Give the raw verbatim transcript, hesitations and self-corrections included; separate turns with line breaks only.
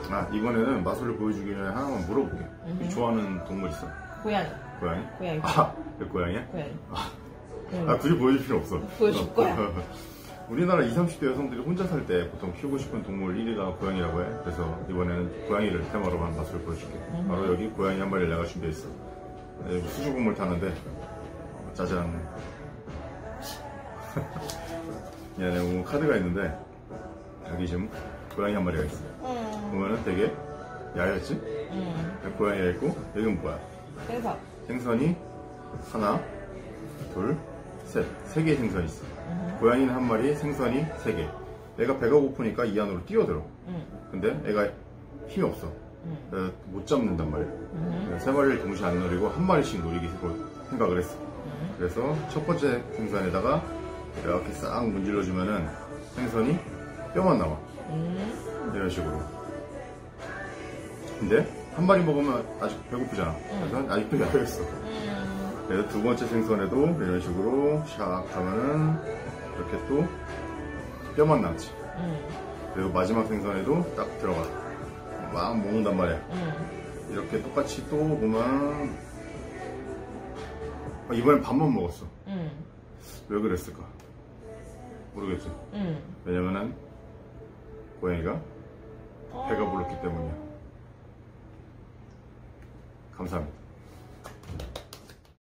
아, 이번에는 마술을 보여주기 전에 하나만 물어볼게.
음흠.
좋아하는 동물 있어?
고양이.
고양이?
고양이.
아, 그 고양이야?
고양이.
아,
응.
아, 굳이 보여줄 필요 없어.
보여줄 거야.
우리나라 이십, 삼십 대 여성들이 혼자 살 때 보통 키우고 싶은 동물 일 위가 고양이라고 해. 그래서 이번에는 고양이를 테마로 한 마술을 보여줄게.
음흠.
바로 여기 고양이 한 마리를 내가 준비했어. 여기 수중건물 타는데, 어, 짜잔. 얘네 오늘 카드가 있는데, 여기 지금 고양이 한 마리가 있어.
음.
보면은 되게 야였지?
음.
고양이가 있고, 여기는 뭐야?
생선.
생선이 하나, 둘, 셋. 세 개의 생선이 있어.
음.
고양이는 한 마리, 생선이 세 개. 얘가 배가 고프니까 이 안으로 뛰어들어.
음.
근데 애가 힘이 없어.
음.
그래서 못 잡는단 말이야.
음.
세 마리를 동시에 안 노리고 한 마리씩 노리기로 생각을 했어.
음.
그래서 첫 번째 생선에다가 이렇게 싹 문질러주면은 생선이 뼈만 나와.
음.
이런 식으로. 근데 한 마리 먹으면 아직 배고프잖아. 그래서 아직도 야였어.
음.
그래서 두 번째 생선에도 이런 식으로 샥 하면은 이렇게 또 뼈만 남지.
음.
그리고 마지막 생선에도 딱 들어가. 막 먹는단 말이야.
음.
이렇게 똑같이 또 보면 아, 이번엔 밥만 먹었어.
음.
왜 그랬을까? 모르겠지.
음.
왜냐면은 고양이가 배가 불렀기 때문이야. 감사합니다.